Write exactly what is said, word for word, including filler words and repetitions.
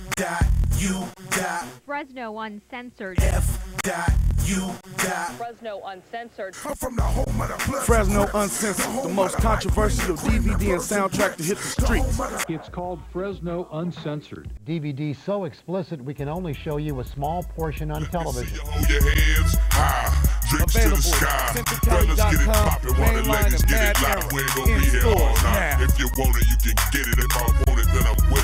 dot U dot Fresno Uncensored. F dot U dot Fresno Uncensored. I'm from the home of the blood. Fresno Uncensored, the most controversial D V D and soundtrack to hit the streets. It's called Fresno Uncensored. D V D so explicit we can only show you a small portion on television. Hold your hands high. Drinks to the sky. Brothers get it poppin' while the ladies get it loud. We ain't gonna be here all night. If you want it, you can get it. If I want it, then I'm with it.